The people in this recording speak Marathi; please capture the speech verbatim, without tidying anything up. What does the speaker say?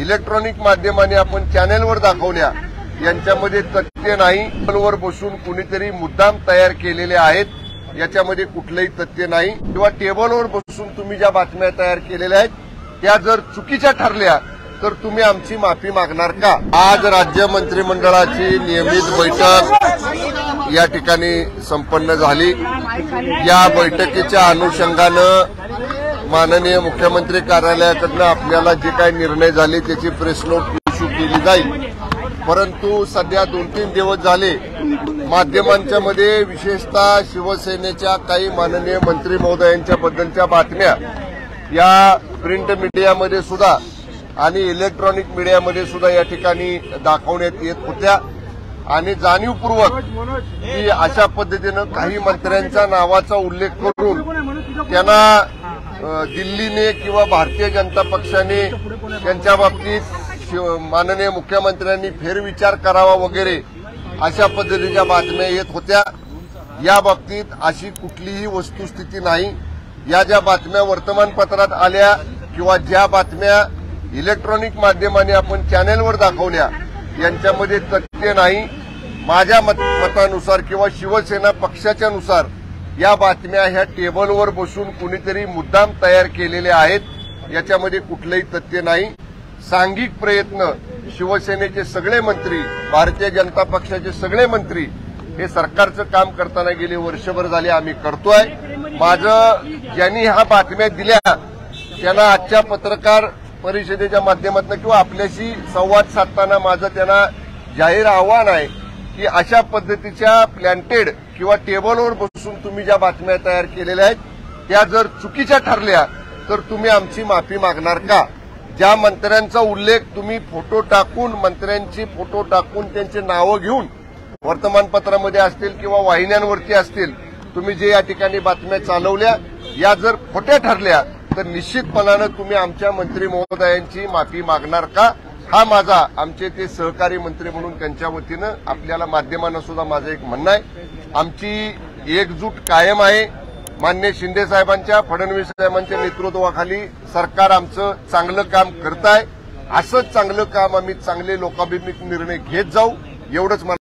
इलेक्ट्रॉनिक माध्यमाने आपण चॅनेलवर दाखवल्या यांच्यामध्ये तथ्य नाही। टेबलवर बसून कुणीतरी मुद्दाम तयार केलेले आहेत, याच्यामध्ये कुठलेही तथ्य नाही। किंवा टेबलवर बसून तुम्ही ज्या बातम्या तयार केलेल्या आहेत त्या जर चुकीच्या ठरल्या तर तुम्ही आमची माफी मागणार का? आज राज्य मंत्रिमंडळाची नियमित बैठक या ठिकाणी संपन्न झाली। या बैठकीच्या अनुषंगानं माननीय मुख्यमंत्री कार्यालयाकडून आपल्याला जे काही निर्णय झाले त्याची प्रेस नोट इश्यू केली जाईल। परंतु सध्या दोन तीन दिवस झाले माध्यमांच्या मध्ये विशेषतः शिवसेनेच्या काही माननीय मंत्री महोदयांच्या बद्दलच्या बातम्या या प्रिंट मीडियामध्ये सुद्धा आणि इलेक्ट्रॉनिक मीडियामध्ये सुद्धा या ठिकाणी दाखवण्यात येत होत्या आणि जाणीवपूर्वक की अशा पद्धतीनं काही मंत्र्यांच्या नावाचा उल्लेख करून त्यांना दिल्लीने किंवा भारतीय जनता पक्षाने त्यांच्या बाबतीत माननीय मुख्यमंत्र्यांनी फेरविचार करावा वगैरे अशा पद्धतीच्या बातम्या येत होत्या। या बाबतीत अशी कुठलीही वस्तुस्थिती नाही। या ज्या बातम्या वर्तमानपत्रात आल्या किंवा ज्या बातम्या इलेक्ट्रॉनिक माध्यमाने आपण चॅनेलवर दाखवल्या यांच्यामध्ये तथ्य नाही। माझ्या मतानुसार किंवा शिवसेना पक्षाच्या नुसार या बातम्या ह्या टेबलवर बसून कुणीतरी मुद्दाम तयार केलेल्या आहेत, याच्यामध्ये कुठलेही तथ्य नाही। सांघिक प्रयत्न शिवसेनेचे सगळे मंत्री, भारतीय जनता पक्षाचे सगळे मंत्री हे सरकारचं काम करताना गेले वर्षभर झाले आम्ही करतोय। माझं ज्यांनी ह्या बातम्या दिल्या त्यांना आजच्या पत्रकार परिषदेच्या माध्यमातून किंवा आपल्याशी संवाद साधताना माझं त्यांना जाहीर आव्हान आहे की अशा पद्धतीच्या प्लॅन्टेड किंवा टेबलवर बसून तुम्ही ज्या बातम्या तयार केलेल्या आहेत त्या जर चुकीच्या ठरल्या तर तुम्ही आमची माफी मागणार का? ज्या मंत्र्यांचा उल्लेख तुम्ही फोटो टाकून, मंत्र्यांची फोटो टाकून त्यांची नावं घेऊन वर्तमानपत्रामध्ये असतील किंवा वाहिन्यांवरती असतील, तुम्ही जे या ठिकाणी बातम्या चालवल्या या जर खोट्या ठरल्या तर निश्चितपणानं तुम्ही आमच्या मंत्री महोदयांची माफी मागणार का? हा माझा आमचे ते सहकारी मंत्री म्हणून त्यांच्या वतीनं आपल्याला माध्यमांना सुद्धा माझं एक म्हणणं आहे। आमची एकजूट कायम आहे। माननीय शिंदे साहेबांच्या, फडणवीस साहेबांच्या नेतृत्वाखाली सरकार आमचं चांगलं काम करत आहे। असंच चांगलं काम आम्ही चांगले लोकाभिमुख निर्णय घेत जाऊ, एवढंच मला